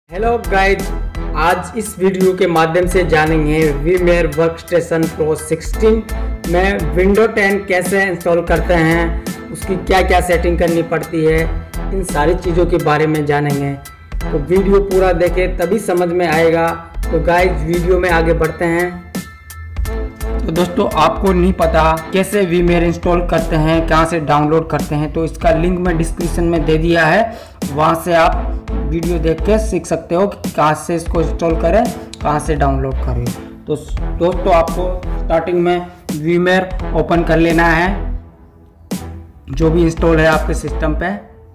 Hello guys, आज इस video के माध्यम से जानेंगे वीमेयर वर्कस्टेशन प्रो 16 में विंडो 10 कैसे इंस्टॉल करते हैं, उसकी क्या क्या सेटिंग करनी पड़ती है, इन सारी चीज़ों के बारे में जानेंगे। तो वीडियो पूरा देखें तभी समझ में आएगा। तो गाइज वीडियो में आगे बढ़ते हैं। तो दोस्तों, आपको नहीं पता कैसे वीमेयर इंस्टॉल करते हैं, कहाँ से डाउनलोड करते हैं, तो इसका लिंक मैं डिस्क्रिप्शन में दे दिया है। वहाँ से आप वीडियो देख के सीख सकते हो कि कहाँ से इसको इंस्टॉल करें, कहाँ से डाउनलोड करें। तो दोस्तों, आपको स्टार्टिंग में वीमेयर ओपन कर लेना है, जो भी इंस्टॉल है आपके सिस्टम पे,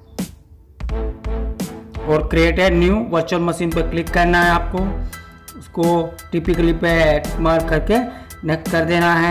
और create a new virtual machine पे क्लिक करना है आपको। उसको टिपिकली पे मार्क करके नेक्स्ट कर देना है।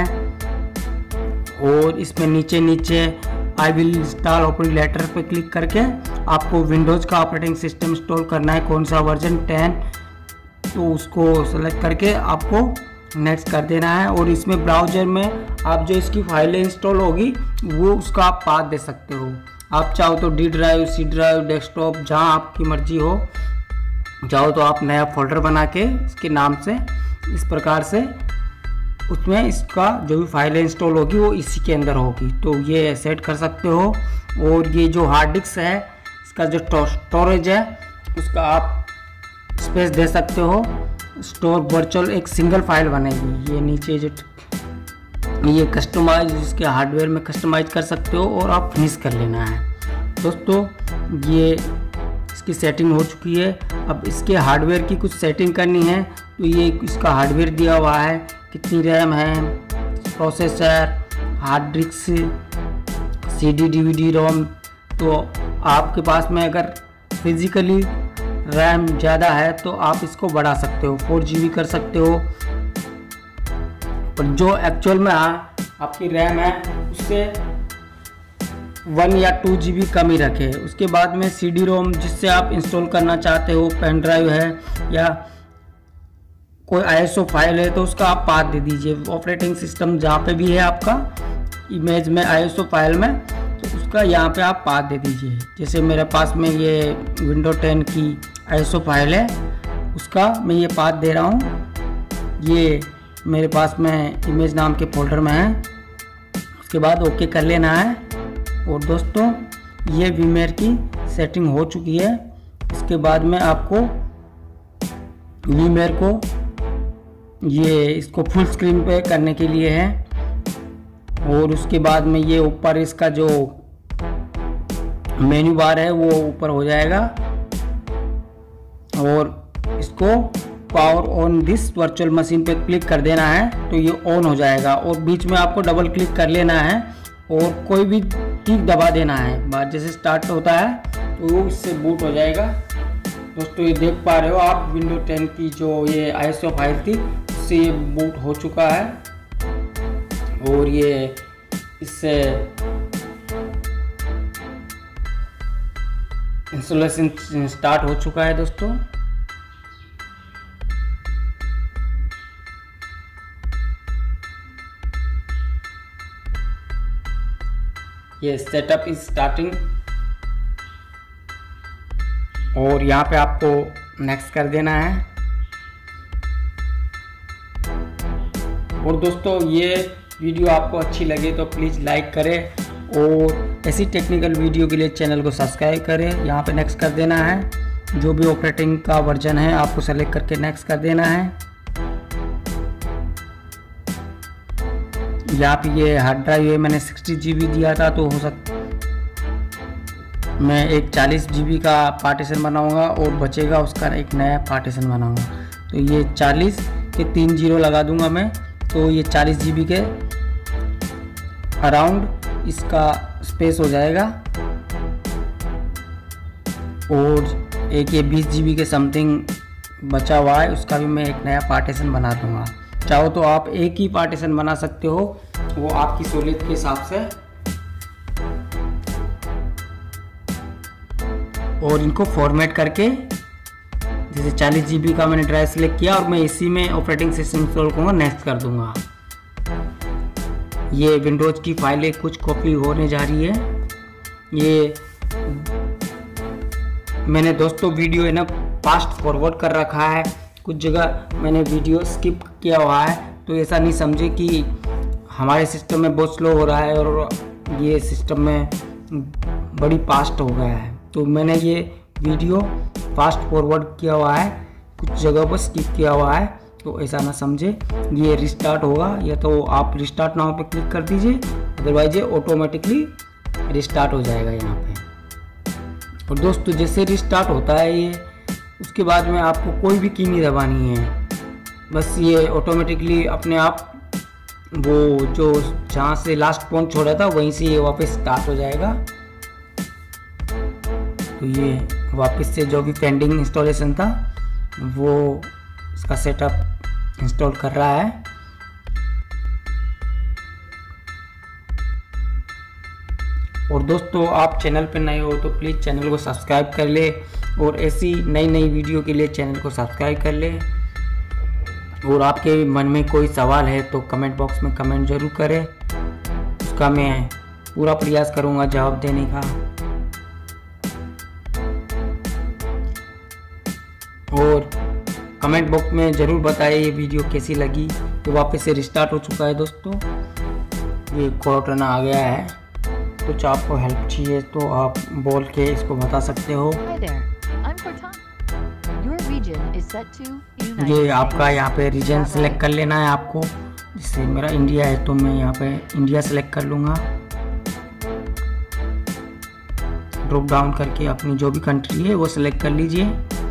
और इसमें नीचे I will install operating later पे क्लिक करके आपको विंडोज़ का ऑपरेटिंग सिस्टम इंस्टॉल करना है, कौन सा वर्जन 10, तो उसको सेलेक्ट करके आपको नेक्स्ट कर देना है। और इसमें ब्राउज़र में आप जो इसकी फाइलें इंस्टॉल होगी वो उसका आप पाथ दे सकते हो। आप चाहो तो D drive, C drive, desktop, जहाँ आपकी मर्जी हो, चाहो तो आप नया फोल्डर बना के इसके नाम से इस प्रकार से उसमें इसका जो भी फाइलें इंस्टॉल होगी वो इसी के अंदर होगी, तो ये सेट कर सकते हो। और ये जो हार्ड डिस्क है, इसका जो स्टोरेज है उसका आप स्पेस दे सकते हो। स्टोर वर्चुअल एक सिंगल फाइल बनेगी। ये नीचे जो ये कस्टमाइज, इसके हार्डवेयर में कस्टमाइज कर सकते हो और आप फिनिश कर लेना है। दोस्तों, ये इसकी सेटिंग हो चुकी है। अब इसके हार्डवेयर की कुछ सेटिंग करनी है, तो ये इसका हार्डवेयर दिया हुआ है, कितनी रैम है, processor, hard disk, CD, DVD, ROM. तो आपके पास में अगर फिजिकली रैम ज़्यादा है तो आप इसको बढ़ा सकते हो, 4 GB कर सकते हो। पर जो एक्चुअल में आपकी रैम है उससे 1 या 2 GB कम ही रखे। उसके बाद में CD रोम जिससे आप इंस्टॉल करना चाहते हो, पेन ड्राइव है या कोई ISO फाइल है, तो उसका आप पाथ दे दीजिए। ऑपरेटिंग सिस्टम जहाँ पे भी है आपका इमेज में ISO फाइल में, तो उसका यहाँ पे आप पाथ दे दीजिए। जैसे मेरे पास में ये विंडो 10 की ISO फाइल है, उसका मैं ये पाथ दे रहा हूँ। ये मेरे पास में इमेज नाम के फोल्डर में है। उसके बाद ओके कर लेना है। और दोस्तों, ये वीमेयर की सेटिंग हो चुकी है। इसके बाद में आपको वीमेयर को ये इसको फुल स्क्रीन पे करने के लिए है। और उसके बाद में ये ऊपर इसका जो मेन्यू बार है वो ऊपर हो जाएगा। और इसको power on this virtual machine पे क्लिक कर देना है, तो ये ऑन हो जाएगा। और बीच में आपको डबल क्लिक कर लेना है और कोई भी की दबा देना है। बार जैसे स्टार्ट होता है तो वो इससे बूट हो जाएगा। दोस्तों, ये देख पा रहे हो आप, विंडो 10 की जो ये ISO फाइल थी उससे ये बूट हो चुका है। और ये इससे इंस्टॉलेशन स्टार्ट हो चुका है। दोस्तों, ये सेटअप इज स्टार्टिंग। और यहाँ पे आपको नेक्स्ट कर देना है। और दोस्तों, ये वीडियो आपको अच्छी लगे तो प्लीज़ लाइक करें और ऐसी टेक्निकल वीडियो के लिए चैनल को सब्सक्राइब करें। यहाँ पे नेक्स्ट कर देना है। जो भी ऑपरेटिंग का वर्जन है आपको सेलेक्ट करके नेक्स्ट कर देना है। यहाँ पे ये हार्ड ड्राइव है, मैंने 60 GB दिया था, तो हो सकता मैं एक 40 GB का पार्टीशन बनाऊंगा और बचेगा उसका एक नया पार्टीशन बनाऊंगा। तो ये 40 के 3 0 लगा दूंगा मैं, तो ये 40 GB के अराउंड इसका स्पेस हो जाएगा। और एक ये 20 GB के समथिंग बचा हुआ है, उसका भी मैं एक नया पार्टीशन बना दूंगा। चाहो तो आप एक ही पार्टीशन बना सकते हो, वो आपकी सहूलियत के हिसाब से। और इनको फॉर्मेट करके, जैसे 40 GB का मैंने ड्राइव सिलेक्ट किया और मैं इसी में ऑपरेटिंग सिस्टम इंस्टॉल करूँगा, नेक्स्ट कर दूंगा। ये विंडोज़ की फाइलें कुछ कॉपी होने जा रही है। ये मैंने दोस्तों वीडियो है ना फास्ट फॉरवर्ड कर रखा है, कुछ जगह मैंने वीडियो स्किप किया हुआ है, तो ऐसा नहीं समझे कि हमारे सिस्टम में बहुत स्लो हो रहा है और ये सिस्टम में बड़ी फास्ट हो गया है। तो मैंने ये वीडियो फास्ट फॉरवर्ड किया हुआ है, कुछ जगह पर स्किप किया हुआ है, तो ऐसा ना समझे। ये रिस्टार्ट होगा, या तो आप रिस्टार्ट नाउ पे क्लिक कर दीजिए, अदरवाइज ये ऑटोमेटिकली रिस्टार्ट हो जाएगा यहाँ पे। और दोस्तों जैसे रिस्टार्ट होता है ये, उसके बाद में आपको कोई भी की नहीं दबानी है, बस ये ऑटोमेटिकली अपने आप वो जो जहाँ से लास्ट पॉइंट छोड़ा था वहीं से ये वापस स्टार्ट हो जाएगा। तो ये वापस से जो भी पेंडिंग इंस्टॉलेशन था वो इसका सेटअप इंस्टॉल कर रहा है। और दोस्तों आप चैनल पर नए हो तो प्लीज़ चैनल को सब्सक्राइब कर ले, और ऐसी नई नई वीडियो के लिए चैनल को सब्सक्राइब कर ले। और आपके मन में कोई सवाल है तो कमेंट बॉक्स में कमेंट ज़रूर करें, उसका मैं पूरा प्रयास करूँगा जवाब देने का। और कमेंट बॉक्स में ज़रूर बताइए ये वीडियो कैसी लगी। तो वापस से रिस्टार्ट हो चुका है दोस्तों, ये कोरोना आ गया है। कुछ आपको हेल्प चाहिए तो आप बोल के इसको बता सकते हो। ये आपका यहाँ पे रीजन सेलेक्ट कर लेना है आपको, जैसे मेरा इंडिया है तो मैं यहाँ पे इंडिया सेलेक्ट कर लूँगा। ड्रॉप डाउन करके अपनी जो भी कंट्री है वो सिलेक्ट कर लीजिए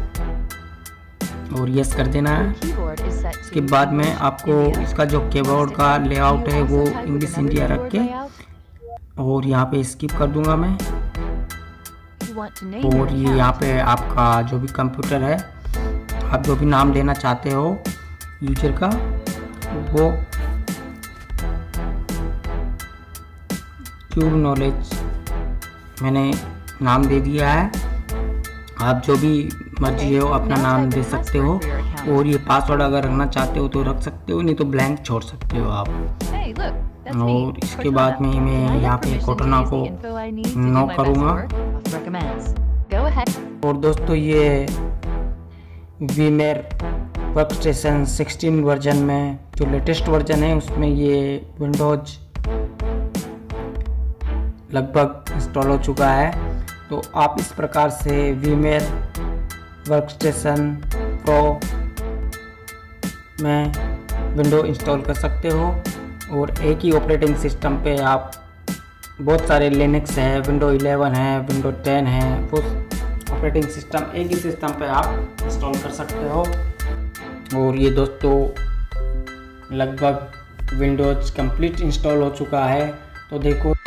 और यस कर देना है। इसके बाद में आपको इसका जो कीबोर्ड का लेआउट है वो इंग्लिश इंडिया रख के, और यहाँ पे स्किप कर दूंगा मैं। और ये यहाँ पे आपका जो भी कंप्यूटर है, आप जो भी नाम देना चाहते हो यूजर का, वो क्यूब नॉलेज मैंने नाम दे दिया है। आप जो भी मर्जी हो अपना नाम दे सकते हो, और ये पासवर्ड अगर रखना चाहते हो तो रख सकते हो, नहीं तो ब्लैंक छोड़ सकते हो आप। और इसके बाद में मैं यहाँ पे कोरोना को नो करूँगा। और दोस्तों ये वीमेर वर्कस्टेशन 16 वर्जन में जो लेटेस्ट वर्जन है उसमें ये विंडोज लगभग इंस्टॉल हो चुका है। तो आप इस प्रकार से वीमेर वर्कस्टेशन प्रो में विंडो इंस्टॉल कर सकते हो, और एक ही ऑपरेटिंग सिस्टम पे आप बहुत सारे लिनक्स है, विंडो 11 है, विंडो 10 है, वो ऑपरेटिंग सिस्टम एक ही सिस्टम पे आप इंस्टॉल कर सकते हो। और ये दोस्तों लगभग विंडोज कंप्लीट इंस्टॉल हो चुका है। तो देखो